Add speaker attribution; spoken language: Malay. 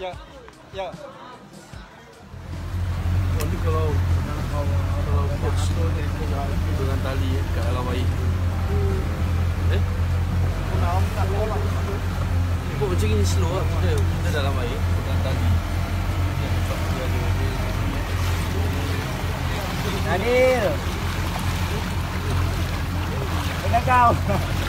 Speaker 1: Ya. Ya.
Speaker 2: Oh, ni kalau coach dengan tali kat dalam air. Ikut macam ni slow lah. Kita dalam air dengan tali.
Speaker 3: Adil. Kau.